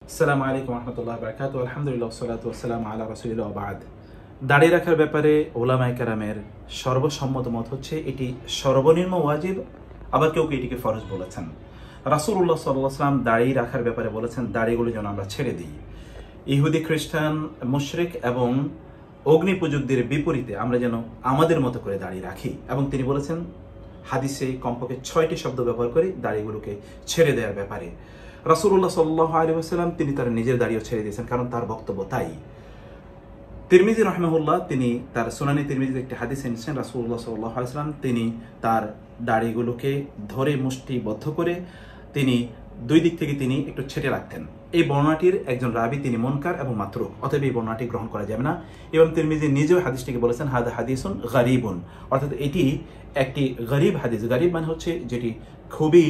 আসসালামু আলাইকুম রহমতুল্লাহ বারাকাতুহু। আলহামদুলিল্লাহ ওয়াসসালাতু ওয়াসসালামু আলা রাসূলিল্লাহ ওয়া বা'দ। দাড়ি রাখার ব্যাপারে উলামায়ে কেরামের সর্বসম্মত মত হচ্ছে এটি সর্বনিম্ন ওয়াজিব, আবার কেউ কেউ এটিকে ফরজ বলেছেন। রাসূলুল্লাহ সাল্লাল্লাহু আলাইহি ওয়াসাল্লাম দাড়ি রাখার ব্যাপারে বলেছেন দাড়িগুলো যেন আমরা ছেড়ে দিই। ইহুদি, খ্রিস্টান, মুশরিক এবং অগ্নি পূজকদের বিপরীতে আমরা যেন আমাদের মতো করে দাড়ি রাখি, এবং তিনি বলেছেন হাদিসে কমপক্ষে 6টি শব্দ ব্যবহার করে দাড়িগুলোকে ছেড়ে দেওয়ার ব্যাপারে। রাসূলুল্লাহ সাল্লাল্লাহু আলাইহি ওয়াসাল্লাম তিনি তার নিজের দাড়িও ছেড়ে দিয়েছেন, কারণ তার বক্তব্য তাই। তিরমিজি রাহিমাহুল্লাহ তিনি তার সুনানে তিরমিজিতে একটি হাদিস এনেছেন, রাসূলুল্লাহ সাল্লাল্লাহু আলাইহি ওয়াসাল্লাম তিনি তার দাড়িগুলোকে ধরে মুষ্টিবদ্ধ করে তিনি দুই দিক থেকে তিনি একটু ছেটে রাখতেন। এই বর্ণনাটির একজন রাবী তিনি মুনকার এবং মাতরুক, অতএব এই বর্ণনাটি গ্রহণ করা যাবে না। এবং তিরমিজি নিজেও হাদিসটিকে বলেছেন হাদা হাদিসুন গারিবুন, অর্থাৎ এটি একটি গরিব হাদিস। গরিব মানে হচ্ছে যেটি খুবই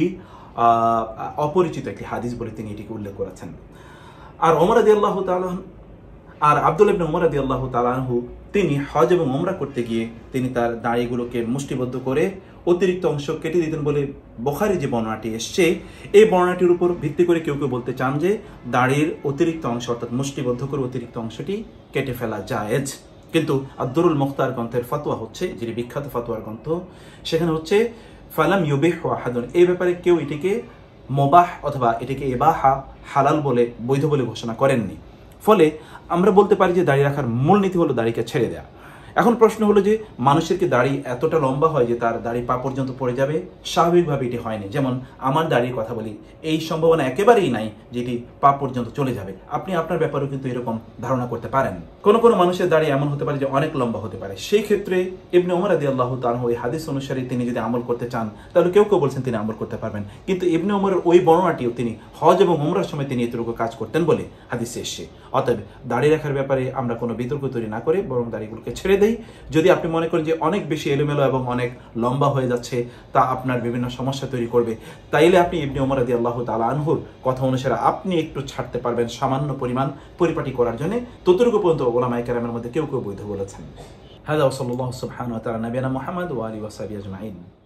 অপরিচিত একটি হাদিস বলে তিনি এটিকে উল্লেখ করেছেন। আর ওমর রাদিয়াল্লাহু তাআলা আর আব্দুল্লাহ ইবনে ওমর রাদিয়াল্লাহু তাআলা আনহু তিনি হজ এবং উমরা করতে গিয়ে তিনি তার দাড়িগুলোকে মুষ্টিবদ্ধ করে অতিরিক্ত অংশ কেটে দিতেন বলে বুখারী যে বর্ণনাটি এসছে, এই বর্ণনাটির উপর ভিত্তি করে কেউ কেউ বলতে চান যে দাড়ির অতিরিক্ত অংশ অর্থাৎ মুষ্টিবদ্ধ করে অতিরিক্ত অংশটি কেটে ফেলা জায়েজ। কিন্তু আদ-দুরুল মুখতার গ্রন্থের ফতোয়া হচ্ছে, যেটি বিখ্যাত ফতোয়ার গ্রন্থ, সেখানে হচ্ছে ফালাম ইউবিহু আহাদুন, এই ব্যাপারে কেউ এটিকে মুবাহ অথবা এটিকে ইবাহা হালাল বলে বৈধ বলে ঘোষণা করেননি। ফলে আমরা বলতে পারি যে দাড়ি রাখার মূলনীতি হলো দাড়িকে ছেড়ে দেয়া। এখন প্রশ্ন হলো যে মানুষের কি দাড়ি এতটা লম্বা হয় যে তার দাড়ি পা পর্যন্ত পড়ে যাবে? স্বাভাবিকভাবে এটি হয়নি। যেমন আমার দাড়ির কথা বলি, এই সম্ভাবনা একেবারেই নাই যেটি পা পর্যন্ত চলে যাবে। আপনি আপনার ব্যাপারেও কিন্তু এরকম ধারণা করতে পারেন। কোনো কোনো মানুষের দাড়ি এমন হতে পারে যে অনেক লম্বা হতে পারে। সেই ক্ষেত্রে ইবনে ওমর রাদিয়াল্লাহু তাআলা ওই হাদিস অনুসারে তিনি যদি আমল করতে চান তাহলে কেউ কেউ বলছেন তিনি আমল করতে পারবেন। কিন্তু ইবনে ওমরের ওই বর্ণনাটিও তিনি হজ এবং উমরার সময় তিনি এতটুকু কাজ করতেন বলে হাদিসে এসেছে। অতএব দাড়ি রাখার ব্যাপারে আমরা কোনো বিতর্ক তৈরি না করে বরং দাড়িগুলোকে ছেড়ে দেই। যদি আপনি মনে করেন যে অনেক বেশি এলোমেলো এবং অনেক লম্বা হয়ে যাচ্ছে, তা আপনার বিভিন্ন সমস্যা তৈরি করবে, তাইলে আপনি ইবনে ওমর রাদিয়াল্লাহু তাআলা আনহুর কথা অনুসারে আপনি একটু ছাড়তে পারবেন সামান্য পরিমাণ পরিপাটি করার জন্য। ততটুকু পর্যন্ত উলামায়ে কেরামের মধ্যে কেউ কেউ বৈধ বলেছেন। হাদা ওয়া সাল্লাল্লাহু সুবহানাহু ওয়া তাআলা নবিয়ানা মুহাম্মদ ওয়া আলিহি ওয়া সাহবিহি আজমাইন।